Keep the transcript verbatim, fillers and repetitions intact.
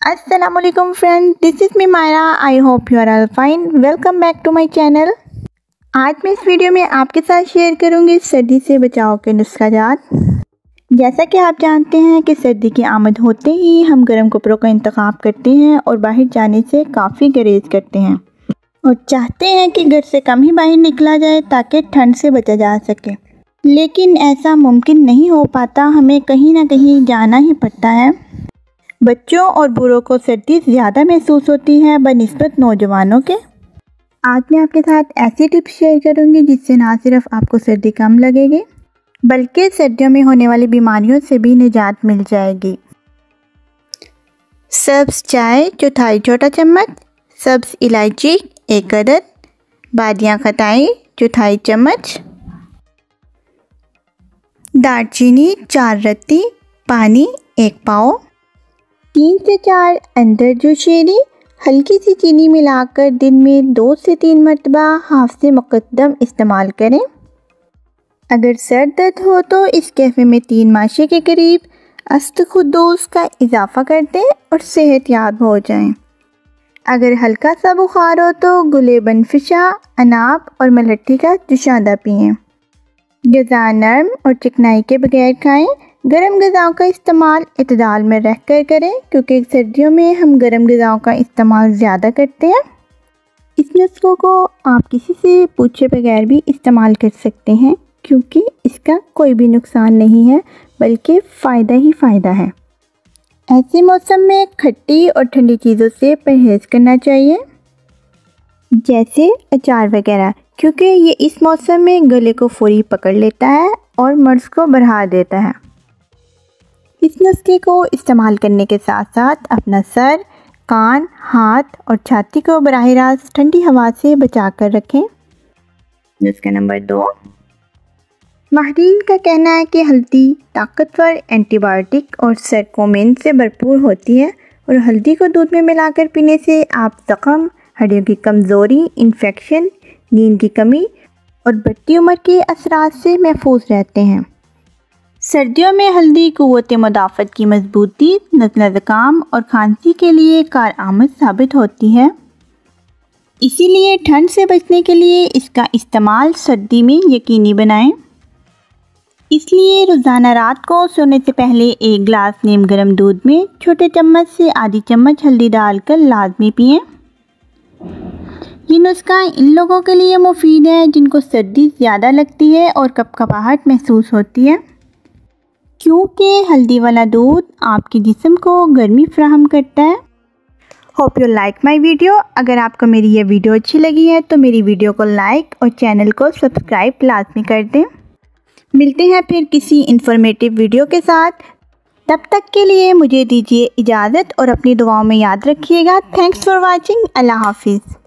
Assalamualaikum friends, this is me Myra. I hope you are all fine. Welcome back to my channel. आज मैं इस video में आपके साथ शेयर करूंगी सर्दी से बचाव के नुस्खाजात। जैसा कि आप जानते हैं कि सर्दी की आमद होते ही हम गर्म कपड़ों का इंतखाब करते हैं और बाहर जाने से काफ़ी गुरेज करते हैं और चाहते हैं कि घर से कम ही बाहर निकला जाए ताकि ठंड से बचा जा सके। लेकिन ऐसा मुमकिन नहीं हो पाता, हमें कहीं ना कहीं जाना ही पड़ता है। बच्चों और बूढ़ों को सर्दी ज़्यादा महसूस होती है बनिस्बत नौजवानों के। आज मैं आपके साथ ऐसी टिप्स शेयर करूंगी जिससे ना सिर्फ आपको सर्दी कम लगेगी बल्कि सर्दियों में होने वाली बीमारियों से भी निजात मिल जाएगी। सब्ज़ चाय चौथाई छोटा चम्मच, सब्ज़ इलायची एक अदद, बादियाँ खटाई चौथाई चम्मच, दालचीनी चार रत्ती, पानी एक पाव, तीन से चार अंदर जोशेरी, हल्की सी चीनी मिलाकर दिन में दो से तीन मरतबा हाफ से मुकद्दम इस्तेमाल करें। अगर सर दर्द हो तो इस कैफ़े में तीन माशे के करीब अस्तखुद्दूस का इजाफ़ा कर दें और सेहतयाब हो जाएं। अगर हल्का सा बुखार हो तो गुले बनफिशा, अनाब और मलट्ठी का जुशादा पिएँ। ग़िज़ा नरम और चिकनाई के बगैर खाएं। गर्म ग़िज़ाओं का इस्तेमाल इत्दाल में रख कर करें क्योंकि सर्दियों में हम गर्म ग़िज़ाओं का इस्तेमाल ज़्यादा करते हैं। इस नुस्खे को आप किसी से पूछे बगैर भी इस्तेमाल कर सकते हैं क्योंकि इसका कोई भी नुकसान नहीं है बल्कि फ़ायदा ही फ़ायदा है। ऐसे मौसम में खट्टी और ठंडी चीज़ों से परहेज़ करना चाहिए जैसे अचार वगैरह, क्योंकि ये इस मौसम में गले को फौरी पकड़ लेता है और मर्ज़ को बढ़ा देता है। इस नुस्खे को इस्तेमाल करने के साथ साथ अपना सर, कान, हाथ और छाती को बराह रास्त ठंडी हवा से बचा कर रखें। नुस्खा नंबर दो, माहिरीन का कहना है कि हल्दी ताकतवर एंटीबायोटिक और सरकोमेन से भरपूर होती है और हल्दी को दूध में मिलाकर पीने से आप ज़ख्म, हड्डियों की कमज़ोरी, इन्फेक्शन, नींद की कमी और बढ़ती उम्र के असरात से महफूज रहते हैं। सर्दियों में हल्दी क़ुव्वत मुदाफ़त की मजबूती, नज़ला ज़ुकाम और खांसी के लिए कारआमद साबित होती है। इसीलिए ठंड से बचने के लिए इसका इस्तेमाल सर्दी में यकीनी बनाएं। इसलिए रोज़ाना रात को सोने से पहले एक गिलास नीम गर्म दूध में छोटे चम्मच से आधी चम्मच हल्दी डालकर लाजमी पिएं। ये नुस्खा इन लोगों के लिए मुफीद है जिनको सर्दी ज़्यादा लगती है और कपकपाहट महसूस होती है, क्योंकि हल्दी वाला दूध आपके जिस्म को गर्मी फराहम करता है। Hope you like my video. अगर आपको मेरी ये वीडियो अच्छी लगी है तो मेरी वीडियो को लाइक और चैनल को सब्सक्राइब लाजमी कर दें। मिलते हैं फिर किसी इंफॉर्मेटिव वीडियो के साथ। तब तक के लिए मुझे दीजिए इजाज़त और अपनी दुआओं में याद रखिएगा। Thanks for watching. अल्लाह हाफिज़।